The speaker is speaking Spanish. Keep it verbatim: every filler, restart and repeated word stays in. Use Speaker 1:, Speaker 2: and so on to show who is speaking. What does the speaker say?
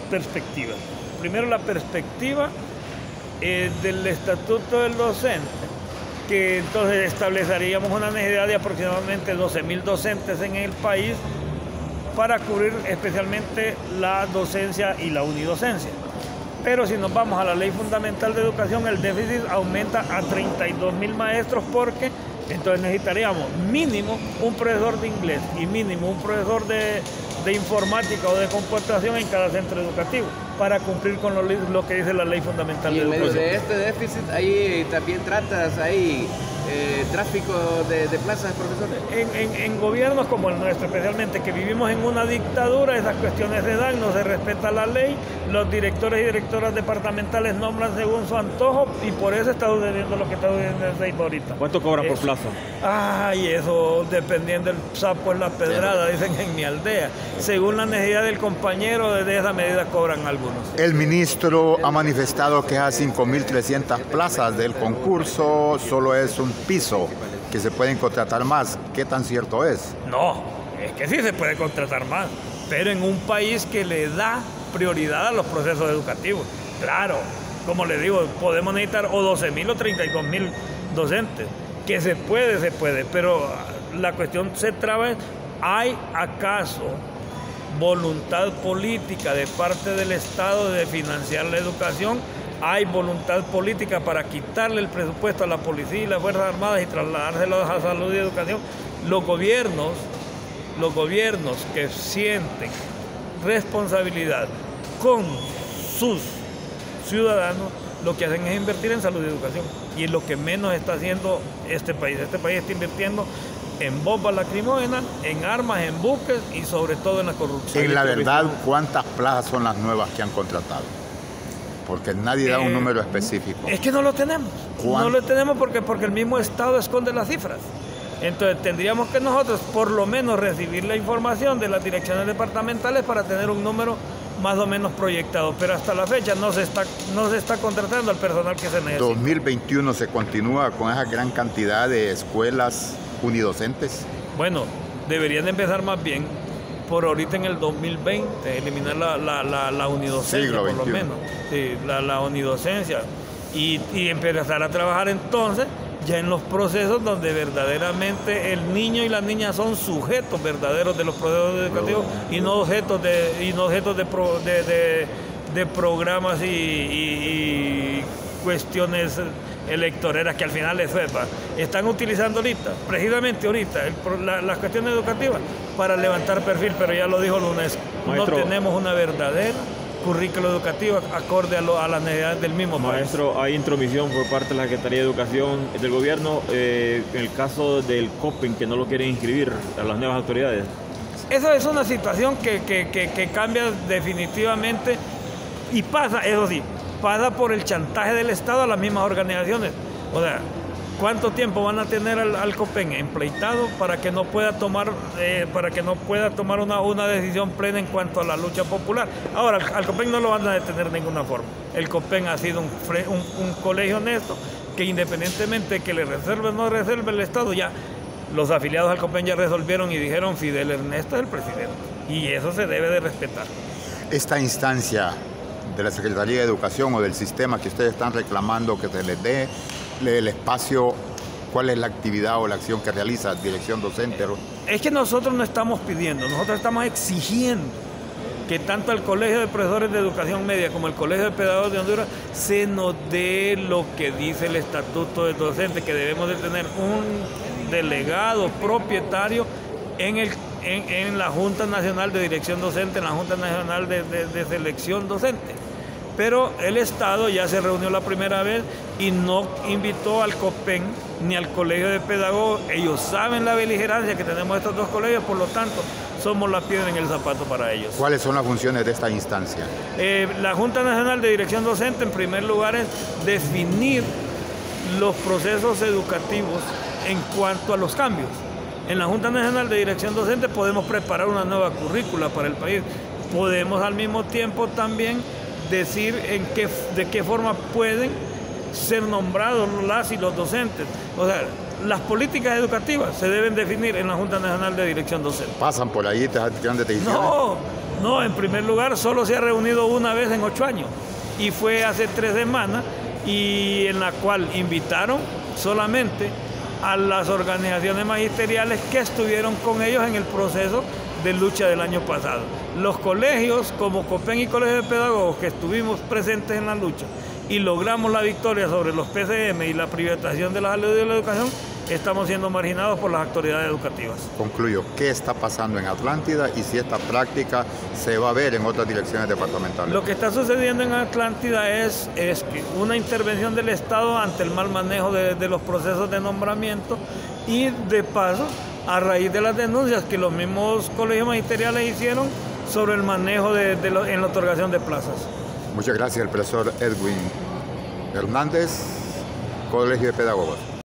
Speaker 1: perspectivas. Primero, la perspectiva eh, del estatuto del docente, que entonces estableceríamos una necesidad de aproximadamente doce mil docentes en el país para cubrir especialmente la docencia y la unidocencia. Pero si nos vamos a la Ley Fundamental de Educación, el déficit aumenta a treinta y dos mil maestros, porque entonces necesitaríamos mínimo un profesor de inglés y mínimo un profesor de, de informática o de computación en cada centro educativo para cumplir con lo, lo que dice la Ley Fundamental de Educación.
Speaker 2: Y en medio de este déficit, ahí también tratas ahí eh, tráfico de, de plazas de profesores.
Speaker 1: En, en, en gobiernos como el nuestro, especialmente, que vivimos en una dictadura, esas cuestiones se dan, no se respeta la ley, los directores y directoras departamentales nombran según su antojo, y por eso está sucediendo lo que está sucediendo en el ahorita.
Speaker 3: ¿Cuánto cobran por plaza?
Speaker 1: Ay, eso dependiendo del sapo es la pedrada, dicen en mi aldea. Según la necesidad del compañero, desde esa medida cobran algunos.
Speaker 4: El ministro ha manifestado que a cinco mil trescientas plazas del concurso solo es un piso, que se pueden contratar más. ¿Qué tan cierto es?
Speaker 1: No, es que sí se puede contratar más, pero en un país que le da prioridad a los procesos educativos. Claro, como le digo, podemos necesitar o doce mil o treinta y dos mil docentes. Que se puede, se puede, pero la cuestión se traba. ¿Hay acaso voluntad política de parte del Estado de financiar la educación? ¿Hay voluntad política para quitarle el presupuesto a la policía y las Fuerzas Armadas y trasladárselo a salud y educación? Los gobiernos, los gobiernos que sienten responsabilidad con sus ciudadanos, lo que hacen es invertir en salud y educación. Y es lo que menos está haciendo este país. Este país está invirtiendo en bombas lacrimógenas, en armas, en buques y sobre todo en la corrupción.
Speaker 4: En la verdad, ¿cuántas plazas son las nuevas que han contratado? Porque nadie da eh, un número específico.
Speaker 1: Es que no lo tenemos.
Speaker 4: ¿Cuánto?
Speaker 1: No lo tenemos porque, porque el mismo Estado esconde las cifras. Entonces tendríamos que nosotros por lo menos recibir la información de las direcciones departamentales para tener un número más o menos proyectado, pero hasta la fecha no se está, no se está contratando al personal que se necesita.
Speaker 4: dos mil veintiuno se continúa con esa gran cantidad de escuelas unidocentes.
Speaker 1: Bueno, deberían empezar más bien por ahorita en el dos mil veinte, eliminar la, la, la, la unidocencia,
Speaker 4: Siglo
Speaker 1: por lo menos, sí, la, la unidocencia, y, y empezar a trabajar entonces ya en los procesos donde verdaderamente el niño y la niña son sujetos verdaderos de los procesos educativos y no objetos de, y no objetos de, pro, de, de, de programas y, y, y cuestiones electoreras que al final les sepa. Están utilizando ahorita, precisamente ahorita, el, la, las cuestiones educativas para levantar perfil, pero ya lo dijo la UNESCO, no tenemos una verdadera currículo educativo acorde a, lo, a las necesidades del mismo país.
Speaker 3: Maestro, hay intromisión por parte de la Secretaría de Educación del gobierno eh, en el caso del COPEN, que no lo quieren inscribir a las nuevas autoridades.
Speaker 1: Eso es una situación que, que, que, que cambia definitivamente y pasa, eso sí, pasa por el chantaje del Estado a las mismas organizaciones. O sea, ¿cuánto tiempo van a tener al, al COPEN empleitado para que no pueda tomar, eh, para que no pueda tomar una, una decisión plena en cuanto a la lucha popular? Ahora, al COPEN no lo van a detener de ninguna forma. El COPEN ha sido un, un, un colegio honesto que, independientemente de que le reserve o no reserve el Estado, ya los afiliados al COPEN ya resolvieron y dijeron: Fidel Ernesto es el presidente, y eso se debe de respetar.
Speaker 4: Esta instancia de la Secretaría de Educación o del sistema que ustedes están reclamando que se les dé el espacio, ¿cuál es la actividad o la acción que realiza dirección docente?
Speaker 1: Es que nosotros no estamos pidiendo, nosotros estamos exigiendo que tanto el Colegio de Profesores de Educación Media como el Colegio de Pedagogos de Honduras se nos dé lo que dice el Estatuto del Docente, que debemos de tener un delegado propietario en, el, en, en la Junta Nacional de Dirección Docente, en la Junta Nacional de, de, de Selección Docente. Pero el Estado ya se reunió la primera vez y no invitó al COPEN ni al Colegio de Pedagogos. Ellos saben la beligerancia que tenemos estos dos colegios, por lo tanto, somos la piedra en el zapato para ellos.
Speaker 4: ¿Cuáles son las funciones de esta instancia?
Speaker 1: Eh, la Junta Nacional de Dirección Docente, en primer lugar, es definir los procesos educativos en cuanto a los cambios. En la Junta Nacional de Dirección Docente podemos preparar una nueva currícula para el país. Podemos al mismo tiempo también decir en qué, de qué forma pueden ser nombrados las y los docentes. O sea, las políticas educativas se deben definir en la Junta Nacional de Dirección Docente.
Speaker 4: ¿Pasan por ahí estas decisiones?
Speaker 1: No, No, en primer lugar, solo se ha reunido una vez en ocho años y fue hace tres semanas y en la cual invitaron solamente a las organizaciones magisteriales que estuvieron con ellos en el proceso de lucha del año pasado. Los colegios como COPEN y Colegio de Pedagogos que estuvimos presentes en la lucha y logramos la victoria sobre los P C M y la privatización de la salud y de la educación, estamos siendo marginados por las autoridades educativas.
Speaker 4: Concluyo, ¿qué está pasando en Atlántida y si esta práctica se va a ver en otras direcciones departamentales?
Speaker 1: Lo que está sucediendo en Atlántida es, es que una intervención del Estado ante el mal manejo de, de los procesos de nombramiento y de paso a raíz de las denuncias que los mismos colegios magisteriales hicieron sobre el manejo de, de lo, en la otorgación de plazas.
Speaker 4: Muchas gracias, el profesor Edwin Hernández, Colegio de Pedagogos.